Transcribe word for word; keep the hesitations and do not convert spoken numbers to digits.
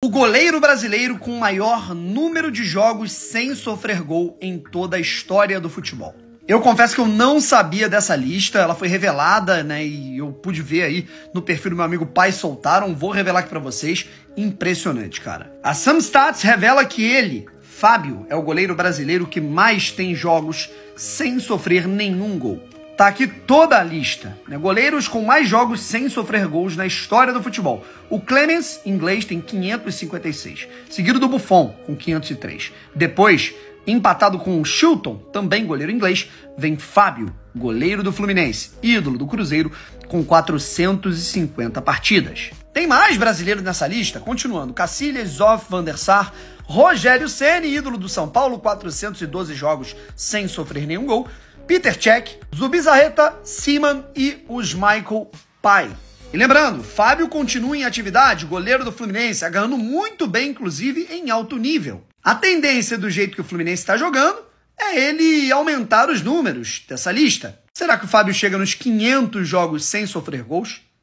O goleiro brasileiro com maior número de jogos sem sofrer gol em toda a história do futebol. Eu confesso que eu não sabia dessa lista, ela foi revelada, né, e eu pude ver aí no perfil do meu amigo Pai Soltaram, vou revelar aqui pra vocês, impressionante, cara. A Samstats revela que ele, Fábio, é o goleiro brasileiro que mais tem jogos sem sofrer nenhum gol. Tá aqui toda a lista, né? Goleiros com mais jogos sem sofrer gols na história do futebol. O Clemens, inglês, tem quinhentos e cinquenta e seis, seguido do Buffon, com quinhentos e três. Depois, empatado com o Chilton, também goleiro inglês, vem Fábio, goleiro do Fluminense, ídolo do Cruzeiro, com quatrocentas e cinquenta partidas. Tem mais brasileiros nessa lista? Continuando, Cacilhas, Zoff, Van der Sar, Rogério Ceni, ídolo do São Paulo, quatrocentos e doze jogos sem sofrer nenhum gol, Peter Cech, Zubizarreta, Seaman e os Michael Pai. E lembrando, Fábio continua em atividade, goleiro do Fluminense, agarrando muito bem, inclusive, em alto nível. A tendência do jeito que o Fluminense está jogando é ele aumentar os números dessa lista. Será que o Fábio chega nos quinhentos jogos sem sofrer gols?